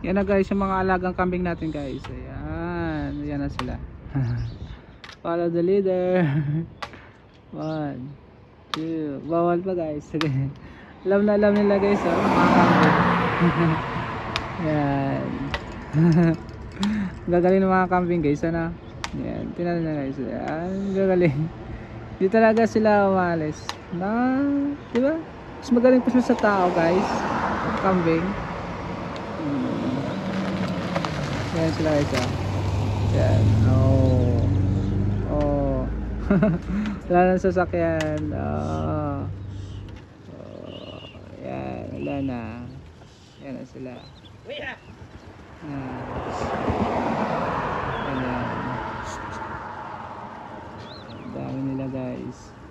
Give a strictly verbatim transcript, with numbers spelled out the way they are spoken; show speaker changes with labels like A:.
A: Yan na guys, yung mga alagang kambing natin guys. Ayan, yan na sila. Follow the leader. One, two, bawal pa guys. Alam na alam nila guys, oh, mga kambing. Yan. Gagaling ng mga kambing guys, ano? Yan, tingnan nyo guys. Yan, gagaling. Di talaga sila umalis. Na, di ba? Mas magaling pa sila sa tao guys. Kambing. Hmm. Yan sila guys, oh. Yan, oh. Oh. Wala na sasakyan. Oh. Oh. Yan, wala na. Yan na sila. Yan. Yan. Ang dami nila guys.